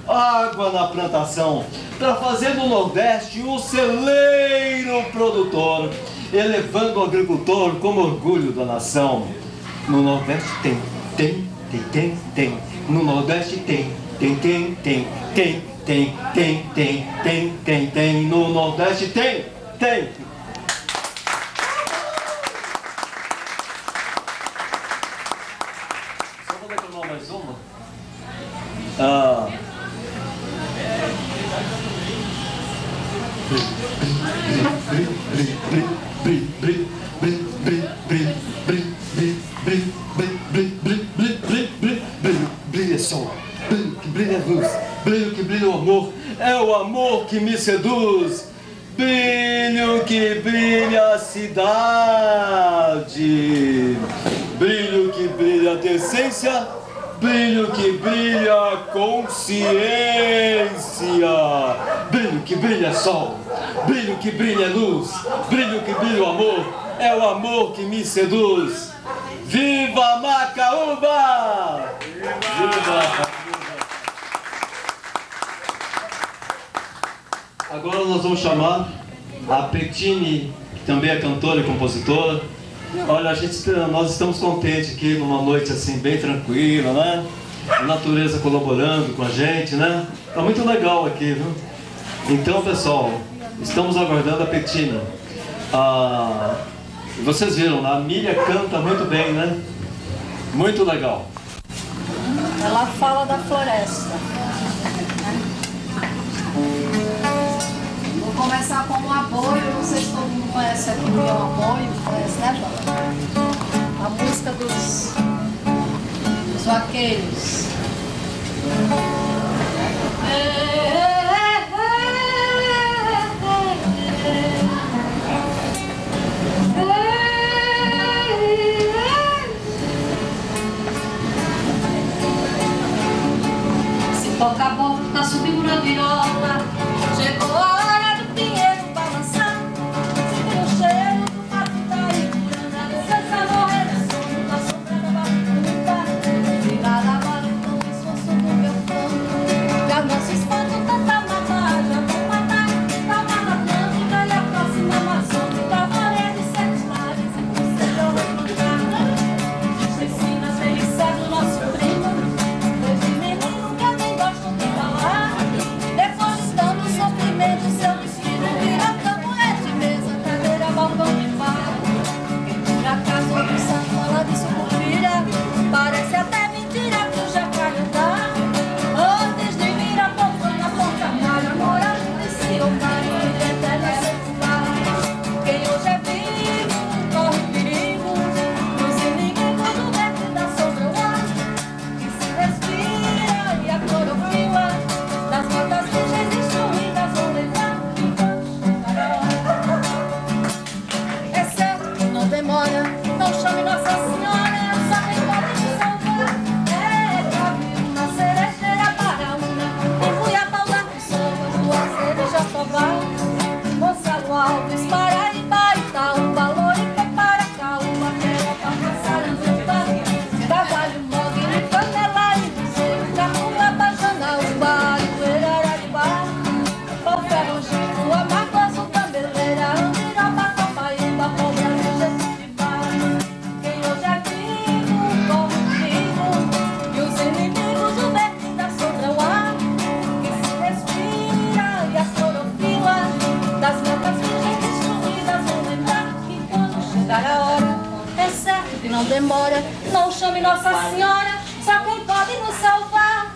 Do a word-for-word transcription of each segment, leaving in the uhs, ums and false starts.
água na plantação, para fazer do Nordeste um celeiro produtor, elevando o agricultor como orgulho da nação. No Nordeste tem, tem, tem, tem, tem. No Nordeste tem, tem, tem, tem, tem, tem, tem, tem, tem, tem, tem. No Nordeste tem, tem. Só vou declamar mais uma. Ah. Brilha sol, brilho que brilha luz, brilho que brilha o amor, é o amor que me seduz, brilho que brilha a cidade, brilho que brilha a decência, brilho que brilha a consciência, brilho que brilha sol, brilho que brilha luz, brilho que brilha o amor, é o amor que me seduz. Viva Macaúba! Viva! Agora nós vamos chamar a Pettine, que também é cantora e compositora. Olha, a gente, nós estamos contentes aqui numa noite assim bem tranquila, né? A natureza colaborando com a gente, né? Tá muito legal aqui, viu? Então, pessoal, estamos aguardando a Pettine. Ah, vocês viram, a Mília canta muito bem, né? Muito legal. Ela fala da floresta. Vou começar com um aboio. Não sei se todo mundo conhece aqui o que é um aboio. Conhece, né, Bala? A música dos, dos vaqueiros. Toca a bola, tá subindo na virola. Chegou a hora do pinheiro balançar. Sente o cheiro do mato da Ipuranga. Licença morrer na sombra, na sombra da barulha. Virada vale com o esforço do meu fome. Já não se espanta tanta matar, já vou matar. Calma na planta e a próxima amazônica. Valer de sete mares, impossível remontar. Nos ensina a felicidade do nosso primo. Desde menino que eu nem gosto de falar. Depois de tanto sofrimento, seu destino vira tabuete, mesa, cadeira, balcão de bar. Quem por acaso ouve sacola de sucupira, parece até mentira que o jacarandá. Antes de vir a pouco na ponta malha, morando de si, o carinho de eterna secular. Quem hoje é vivo, corre perigo, nos inimigos do vento da sombra o ar, que se respira e a clorofila das matas virgens destruídas vão levar enquanto chegar a hora. É certo que não demora. Não chame Nossa Senhora, só quem pode te salvar. É cabelo na cerejeira para uma, Empunha a pau da pessoa, duas cerejas sovar. Gonçalo Alves para Ibaita, um valor e prepara cá, uma terra para passar anduba. Trabalho, mogue, canela e museu, Cacunga, Bajana, Uba, Iueira, Araribá. Pau ferrugento, amargoso, tambeleira, Andiroba, Copaíba, Pobra, Jesus de Bar. Quem hoje é vivo, corre perigo, e os inimigos do vento da sombra o ar, que se respira e a clorofila das matas virgens destruídas vão lembrar que quando chegar a hora, É certo que não demora. não chame Nossa Senhora, só quem pode nos salvar.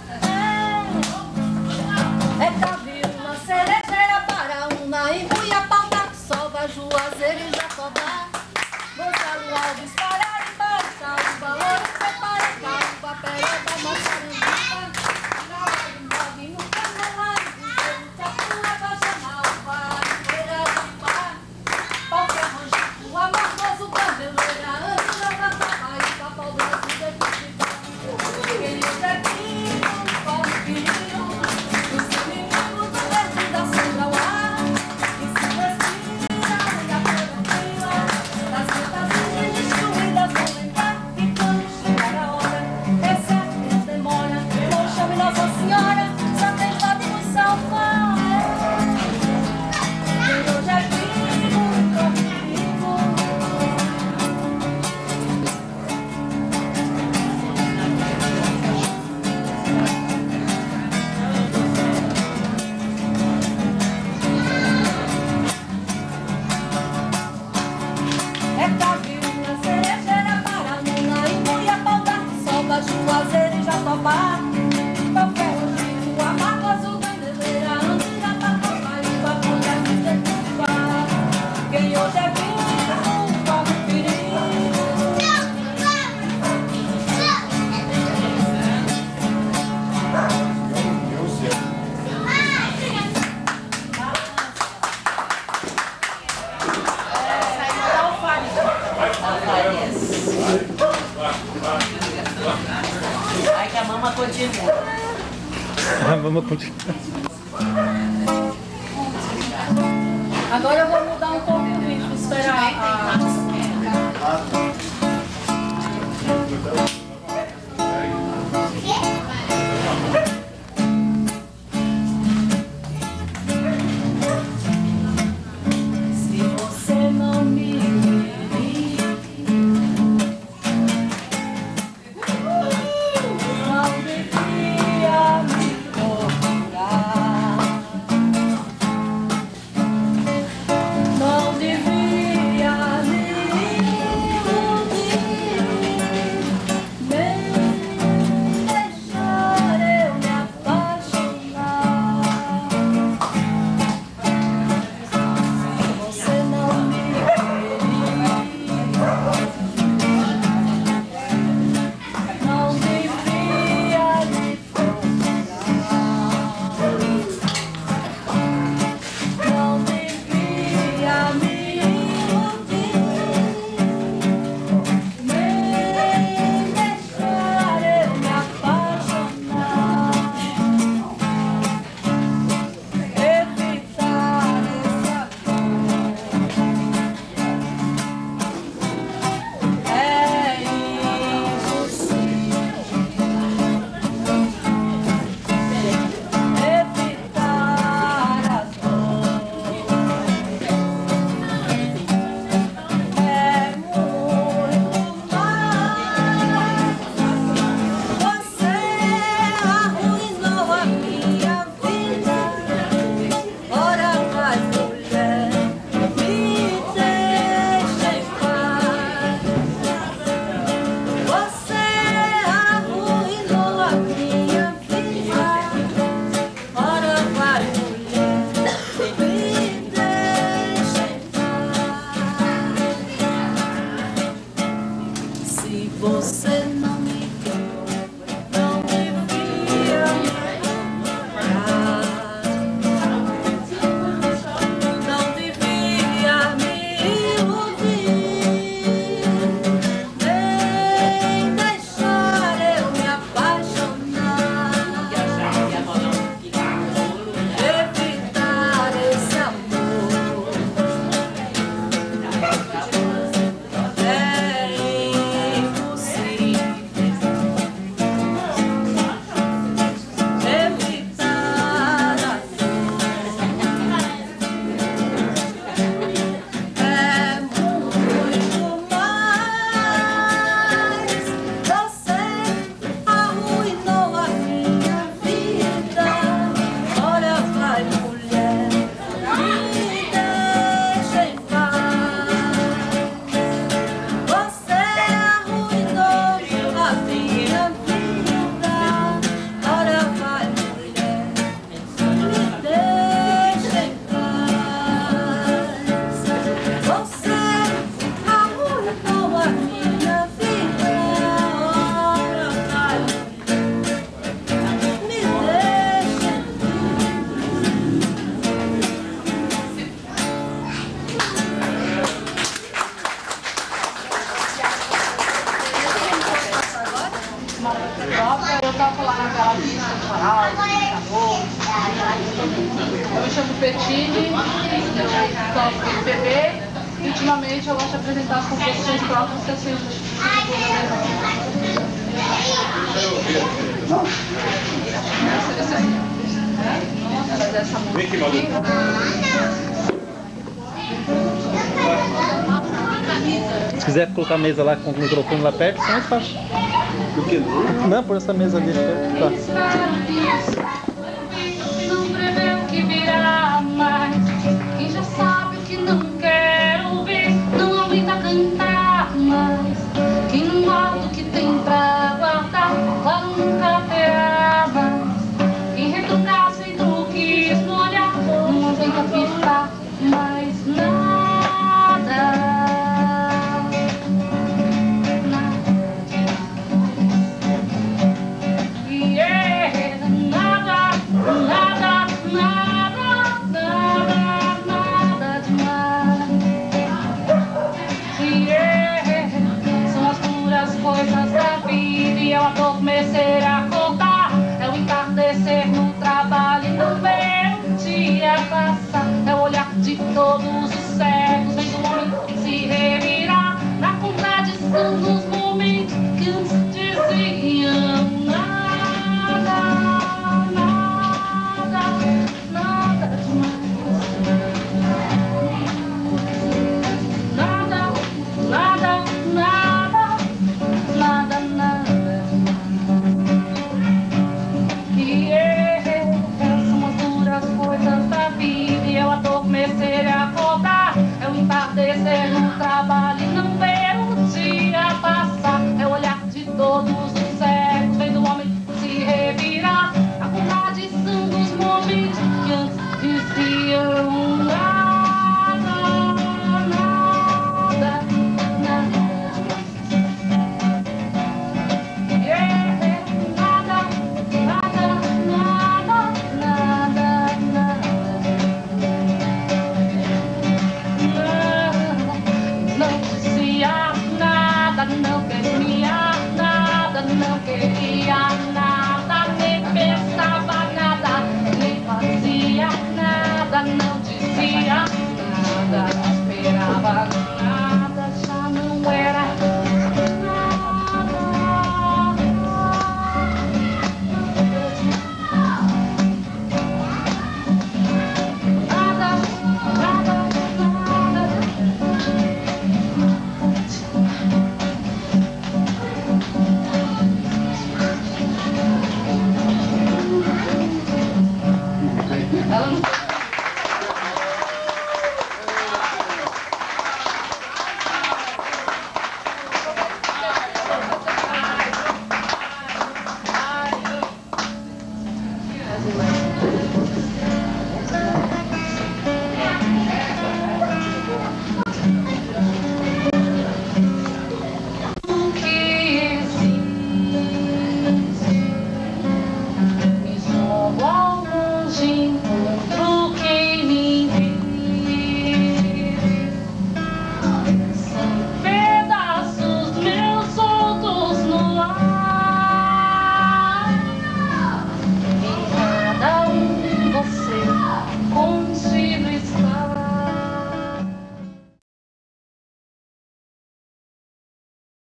É, é cabelo na cerejeira para uma, Empunha a pau da pessoa, Juazeiro e Jacobá. Gonçalo Alves para Ibaita, um valor e prepara cá, um papel da Massaranduba. Trabalho, mogue, no canela e museu, Cacunga, Bajana, Uba, Iueira, Araribá. Pau ferrugento, amargoso, tambeleira, Andiroba, Copaíba, Pobra, Jesus de Bar. Quem hoje é vivo, corre perigo, os inimigos do vento da sombra o ar, que se respira e a clorofila das matas virgens destruídas vão lembrar que quando chegar a hora, é certo que continua. Vamos continuar. Agora eu vou mudar um pouco o ritmo, esperar a... Se você não me querer, não devia me procurar. Não devia me iludir, nem deixar eu me apaixonar. Se você não me querer, não devia me procurar. Não devia me iludir, nem deixar eu me apaixonar. Evitar essa dor é impossível. Evitar a dor é muito mais. Você arruinou a minha vida. Ora vai, mulher, me deixa em paz. Você arruinou a minha vida. Ora vai, mulher, me deixa em paz. Se você não me quer, não devia me procurar. Não devia me iludir, nem deixar eu me apaixonar. Evitar esse amor é impossível. Evitar a dor é muito mais. Você arruinou a minha vida. Ora vai, mulher, me deixa em paz. Você arruinou a minha vida. Ora vai, mulher, me deixa em paz. Você arruinou a minha vida. Ora vai, me deixa em Eu toco lá na Bela Vista, no Farol, no Calor. Eu me chamo Petini, eu toco M P B. E ultimamente eu gosto de apresentar as composições próprias que eu sei essa dessa música aqui. Se quiser colocar a mesa lá com o microfone lá perto, é mais fácil. Por que não? Não, por essa mesa ali. Tá. Não prevê o que virá mais. Quem já sabe o que não quer ouvir, não aguenta cantar mais. Quem não guarda o que tem pra guardar, lá nunca terá mais. Quem retrucar sem truque esmolhar, não aguenta pisar mais nada. Yeah, nada, nada, nada. trabalho e não